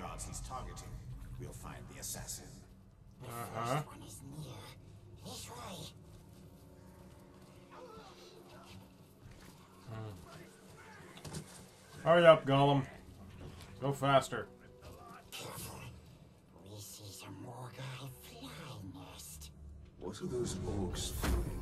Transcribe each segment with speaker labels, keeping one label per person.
Speaker 1: bodyguards he's targeting, we'll find the assassin.
Speaker 2: First one is near. This way.
Speaker 3: Hurry up, Gollum. Go faster.
Speaker 2: Careful. We see some Morgai fly nest.
Speaker 4: What are those orcs doing?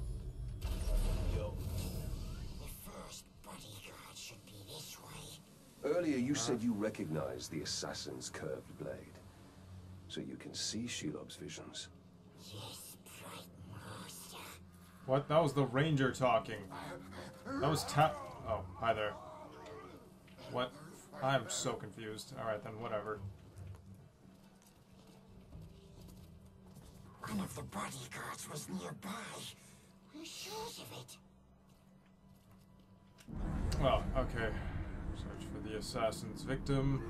Speaker 2: The first bodyguard should be this way.
Speaker 4: Earlier you said you recognized the assassin's curved blade. So you can see Shelob's visions.
Speaker 2: Yes, bright master.
Speaker 3: What? That was the ranger talking. That was Oh, hi there. What? I'm so confused. Alright then, whatever.
Speaker 2: One of the bodyguards was nearby. We're sure of it.
Speaker 3: Well, okay. Search for the assassin's victim.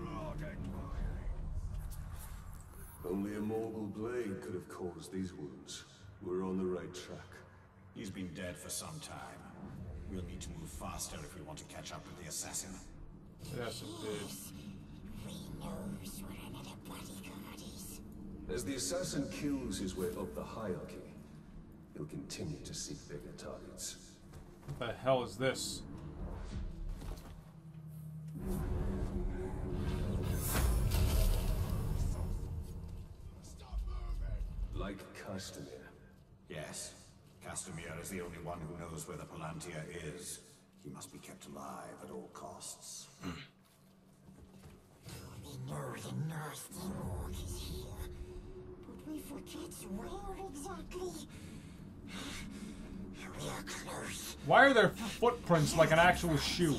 Speaker 4: Only a Morgul blade could have caused these wounds. We're on the right track.
Speaker 1: He's been dead for some time. We'll need to move faster if we want to catch up with the assassin.
Speaker 3: Yes, indeed.
Speaker 2: We knows where another bodyguard is.
Speaker 4: As the assassin kills his way up the hierarchy, he'll continue to seek bigger targets.
Speaker 3: What the hell is this?
Speaker 4: Like Castamir.
Speaker 1: Yes. Castamir is the only one who knows where the Palantir is. He must be kept alive at all costs.
Speaker 2: We know the nasty orc is here, but we forget where exactly. We are close.
Speaker 3: Why are there footprints like an actual shoe?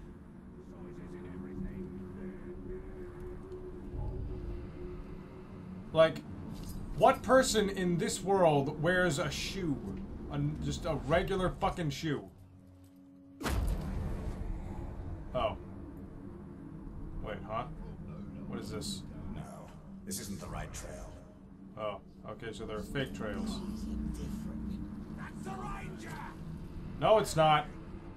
Speaker 3: Like, what person in this world wears a shoe? Just a regular fucking shoe. Oh. Wait, huh? What is this?
Speaker 1: No, this isn't the right trail.
Speaker 3: Oh, okay, so there are fake trails.
Speaker 1: That's the ranger!
Speaker 3: No, it's not.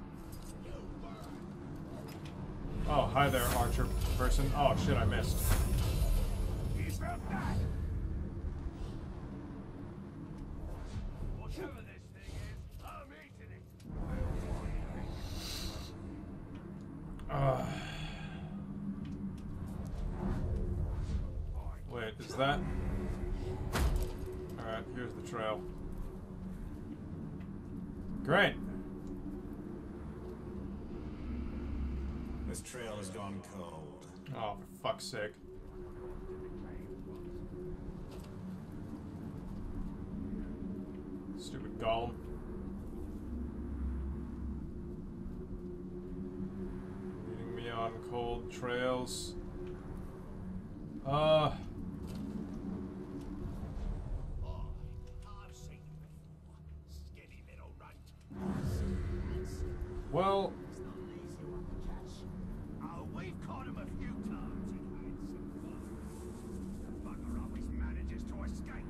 Speaker 3: Oh, hi there, archer person. Oh, shit, I missed.
Speaker 1: He's from that! Whatever this thing is, I'm eating it!
Speaker 3: Wait, is that... Alright, here's the trail. Great!
Speaker 1: This trail has gone cold.
Speaker 3: Oh, for fuck's sake. Stupid Gollum. Leading me on cold trails.
Speaker 1: I've seen you before. Skinny little runt.
Speaker 3: Well...
Speaker 1: Oh, we've caught him a few times and had some fun. The bugger always manages to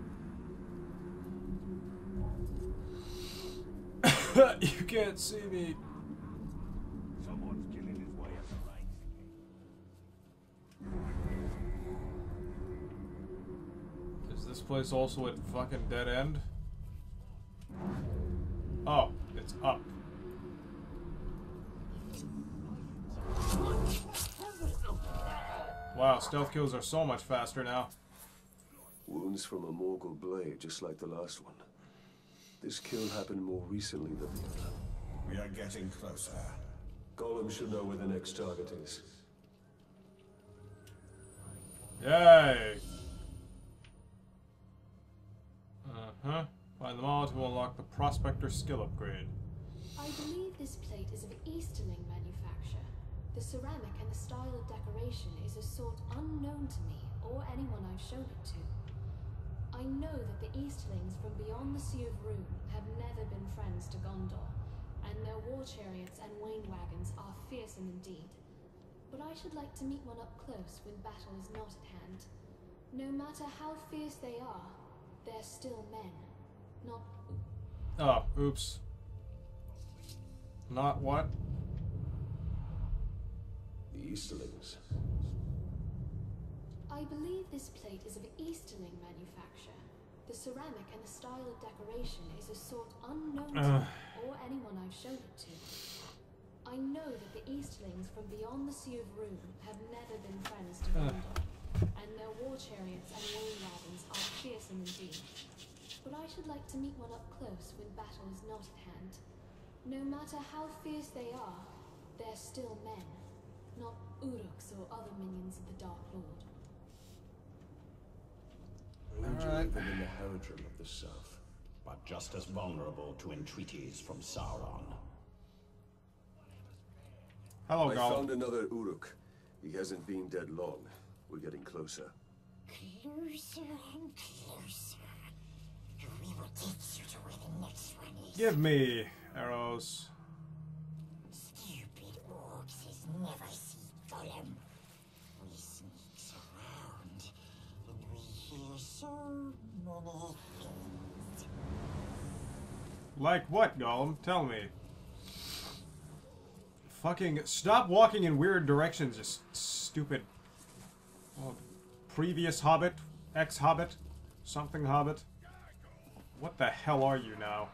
Speaker 1: escape.
Speaker 3: You can't see me.
Speaker 1: Someone's killing his way up the range.
Speaker 3: Is this place also at fucking dead end? Oh, it's up. Wow, stealth kills are so much faster now.
Speaker 4: Wounds from a Morgul blade, just like the last one. This kill happened more recently than the other.
Speaker 1: We are getting closer.
Speaker 4: Gollum should know where the next target is.
Speaker 3: Yay! Uh-huh. Find them all to unlock the Prospector skill upgrade.
Speaker 5: I believe this plate is of Easterling manufacture. The ceramic and the style of decoration is a sort unknown to me or anyone I've shown it to. I know that the Easterlings from beyond the Sea of Rune have never been friends to Gondor, and their war chariots and wain wagons are fearsome indeed. But I should like to meet one up close when battle is not at hand. No matter how fierce they are, they're still men, not...
Speaker 3: Oh, oops. Not what?
Speaker 4: The Easterlings.
Speaker 5: I believe this plate is of Easterling manufacture. The ceramic and the style of decoration is a sort unknown to me or anyone I've shown it to. I know that the Easterlings from beyond the Sea of Rune have never been friends to Gondor, and their war chariots and war wagons are fearsome indeed. But I should like to meet one up close when battle is not at hand. No matter how fierce they are, they're still men, not Uruks or other minions of the Dark Lord.
Speaker 4: Ranger even in the Haradrim of the south.
Speaker 1: But just as vulnerable to entreaties from Sauron.
Speaker 3: Hello,
Speaker 4: I
Speaker 3: Gollum.
Speaker 4: found another Uruk. He hasn't been dead long. We're getting closer.
Speaker 2: Closer and closer. We will take you to where the next one is.
Speaker 3: Give me arrows.
Speaker 2: Stupid orcs has never seen Gollum. We sneaks around, and we hear so many things.
Speaker 3: Like what, Gollum? Tell me. Fucking stop walking in weird directions, you stupid. Oh, previous hobbit? Ex-hobbit? Something hobbit? What the hell are you now?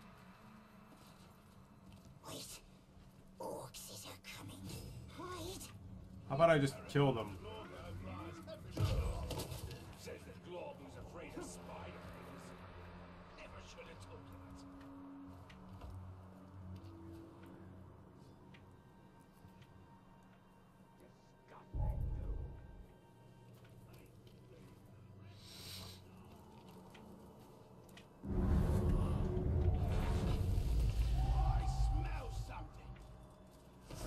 Speaker 2: Wait, orcs are coming. Hide.
Speaker 3: How about I just kill them?
Speaker 6: Says that Glorb was afraid of spiders. Never should have told you that. I smell something.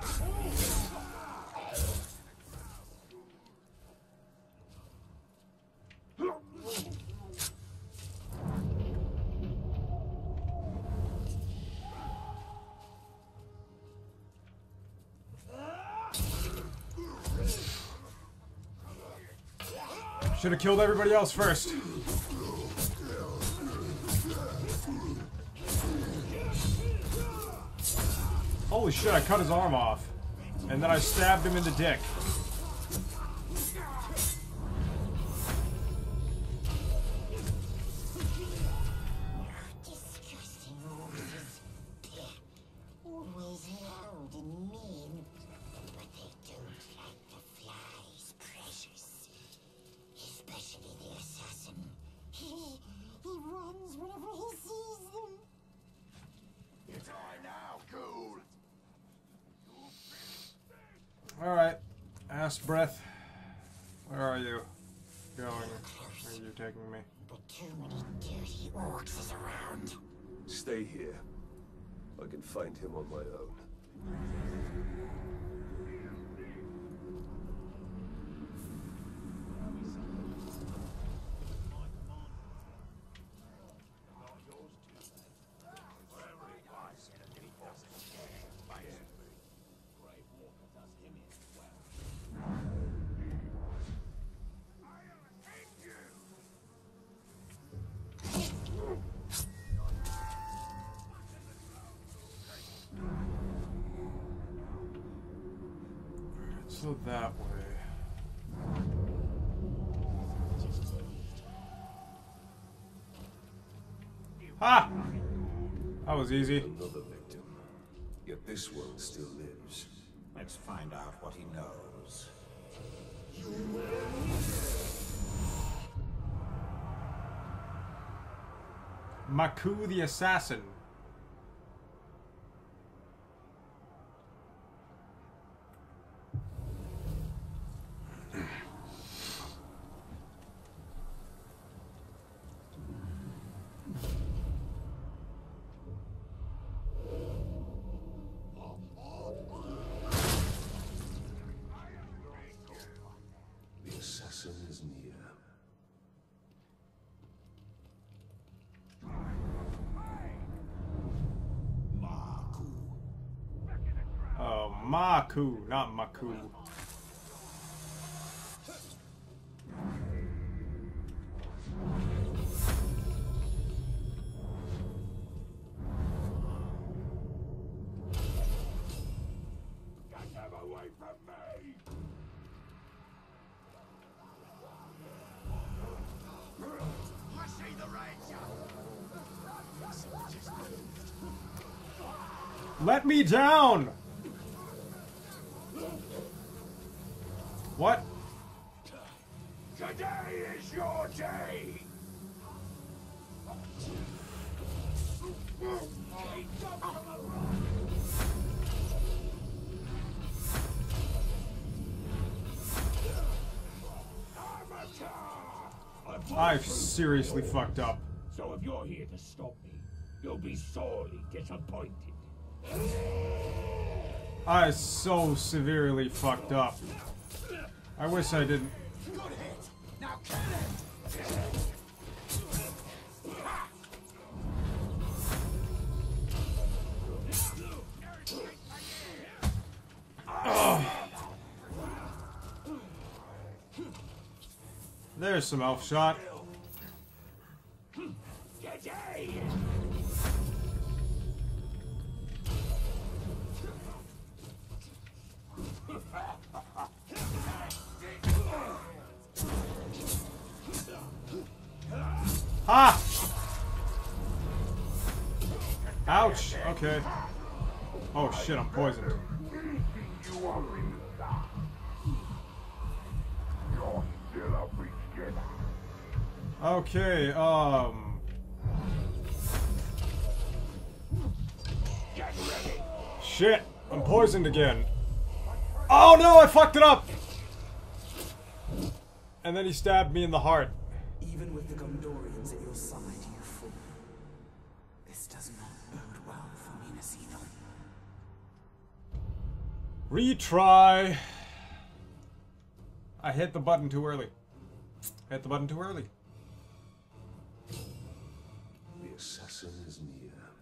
Speaker 3: Should have killed everybody else first. Holy shit, I cut his arm off. And then I stabbed him in the dick.
Speaker 2: Disgusting orcs. Always loud and mean. But they don't like the flies, precious. Especially the assassin. He runs whenever he sees them.
Speaker 6: It's I now, ghoul.
Speaker 3: Alright. Ass breath. Where are you going? Where are you taking me?
Speaker 2: But too many dirty orcs is around.
Speaker 4: Stay here. I can find him on my own.
Speaker 3: So that way. Ha! That was easy.
Speaker 4: Another victim. Yet this one still lives.
Speaker 1: Let's find out what he knows.
Speaker 3: Maku the Assassin.
Speaker 4: The assassin is near.
Speaker 1: Maku.
Speaker 3: Oh, Maku, not Maku.
Speaker 6: Get them away from me.
Speaker 3: Let me down! What?
Speaker 6: Today is your day!
Speaker 3: I've seriously fucked up.
Speaker 6: So if you're here to stop me, you'll be sorely disappointed.
Speaker 3: I so severely fucked up. I wish I didn't.
Speaker 1: Good hit. Now kill him.
Speaker 3: There's some elf shot.
Speaker 6: Today!
Speaker 3: Ha! Ouch. Okay. Oh shit, I'm poisoned.
Speaker 6: You already stop. You're still a beginner.
Speaker 3: Okay,
Speaker 6: Get ready.
Speaker 3: shit. I'm poisoned again. Oh no, I fucked it up! And then he stabbed me in the heart.
Speaker 7: Even with the Gondorians at your side, you fool. This does not bode well for Minas Ithil.
Speaker 3: Retry. I hit the button too early. Hit the button too early.
Speaker 4: The assassin is near.